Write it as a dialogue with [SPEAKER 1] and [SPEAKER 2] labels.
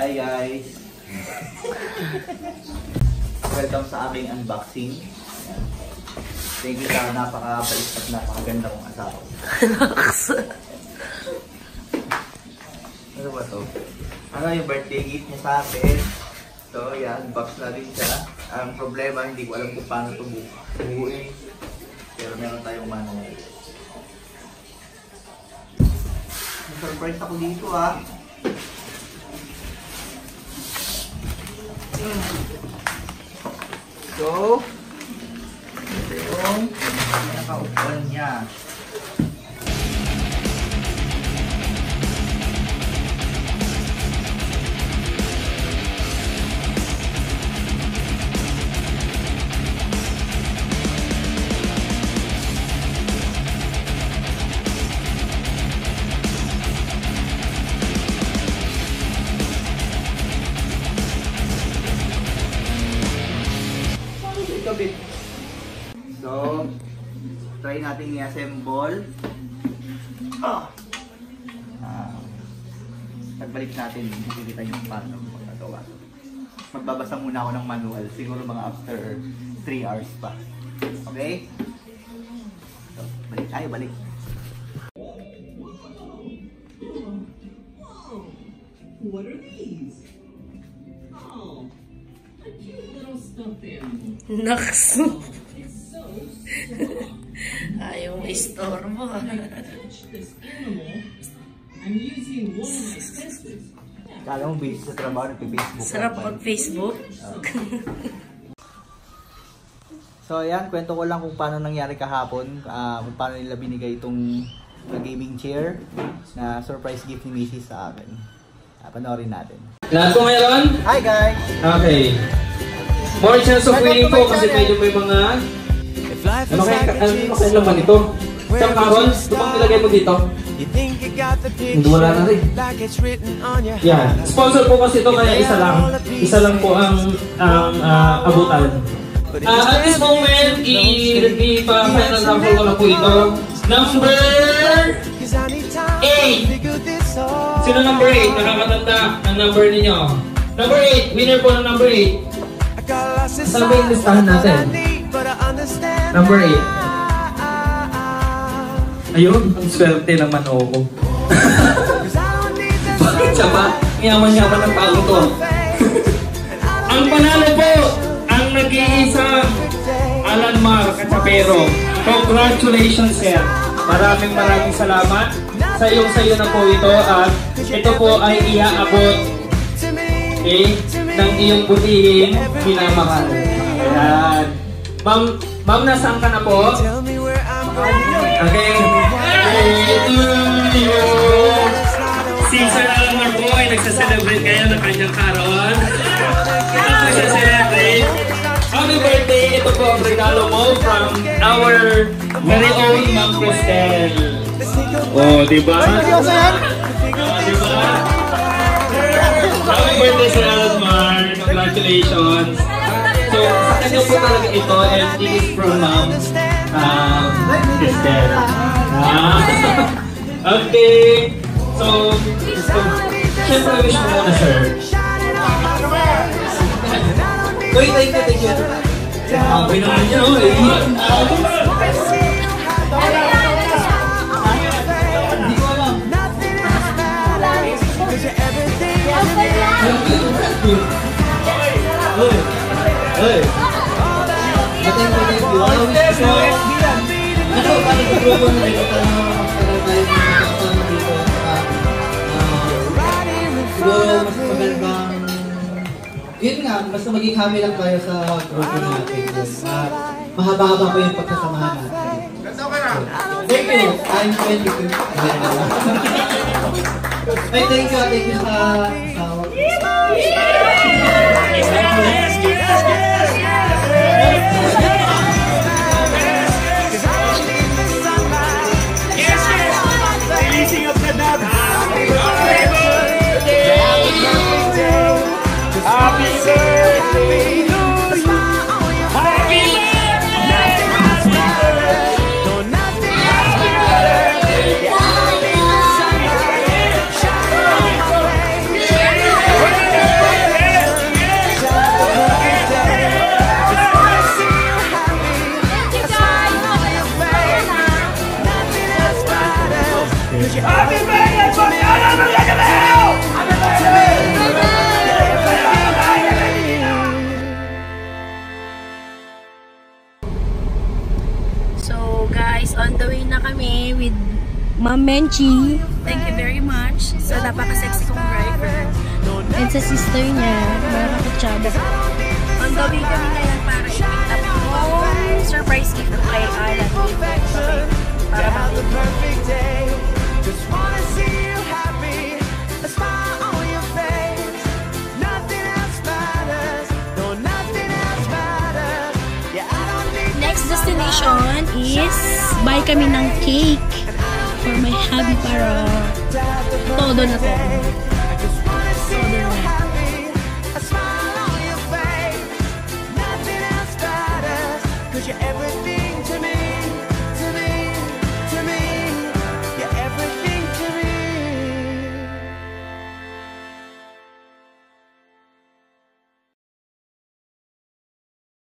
[SPEAKER 1] Hi guys! Welcome sa aking unboxing. Ayan. Thank you sa napaka-bait at napakaganda kong asawa. Ano ba to? Ano yung birthday gift niya sa akin? So yan, box na rin siya. Ang problema, hindi ko alam kung paano ito buuin. Pero meron tayong manual. Surprise ako dito ah. So, ito yung pinaka-upuan niya. So, try natin i-assemble. Nagbalik natin, makikita yung paano magagawa. Magbabasa muna ako ng manual, siguro mga after 3 hours pa. Okay? So, balik tayo, balik.
[SPEAKER 2] What are these? Oh, a cute little stuffed animal.
[SPEAKER 3] Naks. Ayaw i-store mo.
[SPEAKER 1] Kala mo busy sa trabaho, nagpe-Facebook.
[SPEAKER 3] Sarap mag-Facebook.
[SPEAKER 1] So ayan, kwento ko lang kung paano nangyari kahapon, kung paano nila binigay itong gaming chair na surprise gift ni Mrs. sa akin. Panoorin natin.
[SPEAKER 4] Lahat ko ngayon?
[SPEAKER 1] Hi guys!
[SPEAKER 4] Okay. More chance of winning po kasi medyo may mga... Ano kaya naman ito? Isang karon, ito bang nilagay mo dito? Hindi wala na rin. Yeah. Sponsor po kasi ito kaya isa lang. Isa lang po ang abutan. At this moment, i-final number ko na po ito. Number 8! Sino number 8? Nakakatanda ang number ninyo. Number 8! Winner po ng number 8. Saan ba yung listahan natin? Number 8. Ayun, ang swerte naman ako. Bakit siya ba? Yaman-yaman ng tao to. Ang panalo po, ang nag-iisang Alan Mar Cachapero. Congratulations sir. Maraming salamat. Sayo na po ito at ito po ay iaabot ng iyong butihing minamahal. Ayan. Ma'am, nasaan ka na po? Okay. Si Sir Alamar po ay nagsaselebrate kayo ng kanyang karoon. Nagsaselebrate. Happy birthday! Ito po ang regalo mo from our very own Ma'am Cristel. Oh, diba? Diba? Happy birthday Sir Alamar. Congratulations. So, sa kanya po talaga ito and this is from Ma'am Cristel. Okay. So, syempre wish mo muna, sir. Wait, thank you. Okay naman niya, eh. Hindi ko alam. Hey! Thank you. Ito, paano ko na ito mas magandang yun nga, basta maging happy lang tayo sa grupo natin. Mahaba-haba pa yung pagkasamahan natin. Thank you. I'm 22. Ay, thank you sa
[SPEAKER 5] Releasing of the dub. Happy birthday to you. Happy birthday.
[SPEAKER 3] guys, on the way na kami with Ma'am Menchi. Thank you very much. So, napaka-sexy kong driver. And sa sister niya, mga kakutsaba. On the way kami ngayon para i-pick up yung surprise gift kay Alan. Okay? Para
[SPEAKER 6] perfect day. Just wanna see you happy, a smile on your face. Nothing else matters, no, nothing else matters. Yeah, I don't need
[SPEAKER 3] next destination is buy kami ng cake for my hubby para todo na to.